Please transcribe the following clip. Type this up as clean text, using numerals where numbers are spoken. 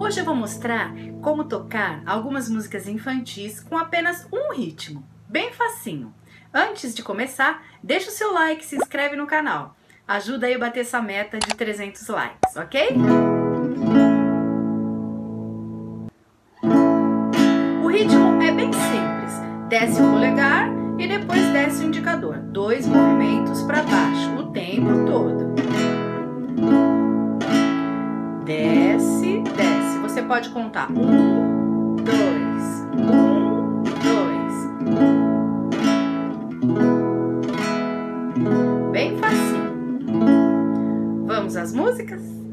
Hoje eu vou mostrar como tocar algumas músicas infantis com apenas um ritmo, bem facinho. Antes de começar, deixa o seu like e se inscreve no canal. Ajuda aí a bater essa meta de 300 likes, ok? O ritmo é bem simples. Desce o polegar e depois desce o indicador. 2 movimentos para baixo, o tempo todo. Desce, desce. Você pode contar 1, 2, 1, 2. Bem facinho. Vamos às músicas?